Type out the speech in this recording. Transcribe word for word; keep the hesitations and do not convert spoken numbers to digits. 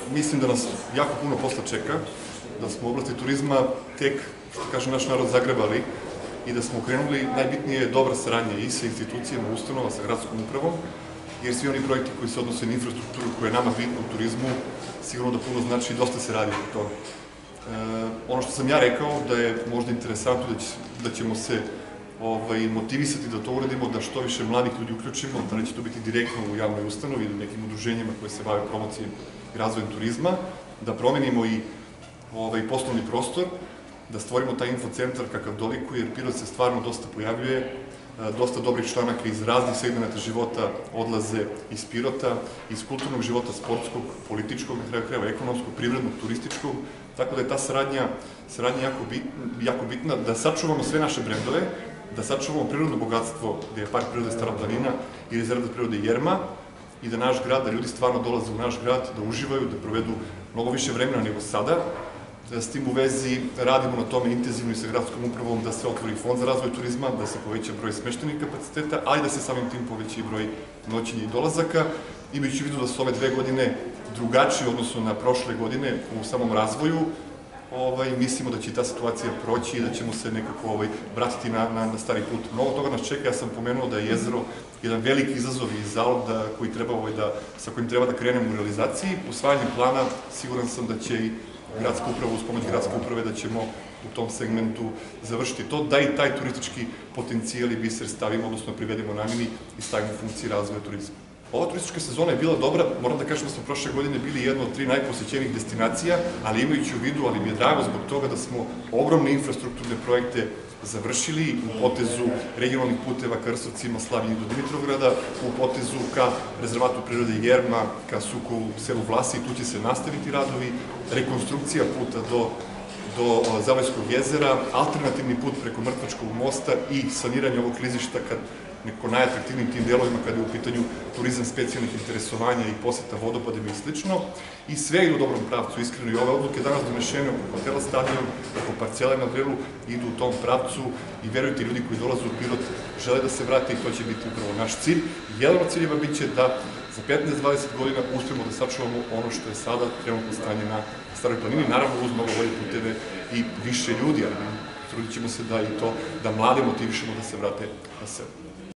mislim da nas jako puno posla čeka, da smo u oblasti turizma tek, što kaže naš narod, zagrebali i da smo krenuli, najbitnije je dobra saradnja i sa institucijama, ustanova, sa gradskom upravom, jer svi oni projekti koji se odnose na infrastrukturu koja je nama bitna u turizmu, sigurno da puno znači i dosta se radi o toga. Ono što sam ja rekao, da je možda interesantno da ćemo se motivisati da to uradimo, da što više mladih ljudi uključimo, da li će to biti direktno u javnoj ustanovi ili nekim udruženjima koje se bave promocijom i razvojem turizma, da promenimo i poslovni prostor, da stvorimo taj infocentar kakav dolikuje, jer Pirot se stvarno dosta pojavljuje, dosta dobrih članaka iz raznih segmenta života odlaze iz Pirota, iz kulturnog života, sportskog, političkog, na kraju krajeva ekonomskog, privrednog, turističkog, tako da je ta saradnja jako bitna, da sačuvamo sve naše brendove, da sačuvamo prirodno bogatstvo gde je Park prirode Stara planina i Rezervat prirode Jerma i da naš grad, da ljudi stvarno dolaze u naš grad, da uživaju, da provedu mnogo više vremena nego sada. S tim u vezi radimo na tome intenzivno i sa gradskom upravom da se otvori fond za razvoj turizma, da se poveća broj smeštenih kapaciteta, ali da se samim tim poveća i broj noćenja i dolazaka, imajući u vidu da su ove dve godine drugačije odnosno na prošle godine u samom razvoju. Mislimo da će ta situacija proći i da ćemo se nekako vratiti na stari put. Mnogo toga nas čeka, ja sam pomenuo da je jezero jedan veliki izazov i zalog sa kojim treba da krenemo u realizaciji. Usvajanjem plana siguran sam da će i gradska uprava, uz pomoć gradske uprave, da ćemo u tom segmentu završiti to, da i taj turistički potencijal i biser stavimo, odnosno privedemo nameni i stavimo u funkciji razvoja turizma. Ova turistička sezona je bila dobra, moram da kažem da smo prošle godine bili jedna od tri najposećenijih destinacija, ali imajući u vidu, ali mi je drago zbog toga da smo ogromne infrastrukturne projekte završili u potezu regionalnih puteva ka Rsovcima, Slaviji do Dimitrovgrada, u potezu ka Rezervatu prirode Jerma, ka Sukovu, selu Vlasi, tu će se nastaviti radovi, rekonstrukcija puta do Zavojskog jezera, alternativni put preko Mrtvačkog mosta i saniranje ovog klizišta neko najatraktivnijim tim delovima kada je u pitanju turizam specijalnih interesovanja i poseta vodopadima i slično. I sve idu u dobrom pravcu, iskreno, i ove odluke danas donešene oko hotela Stadion, oko parcele na Vrelu, idu u tom pravcu i verujte, ljudi koji dolaze u Pirot žele da se vrate i to će biti upravo naš cilj. Jedan od ciljeva biće da za petnaest do dvadeset godina uspemo da sačuvamo ono što je sada trenutno stanje na Staroj planini, naravno uz mnogo bolje puteve i više ljudi, ali trudit ćemo se da i to, da mlade motivišemo da se vrate na sebe.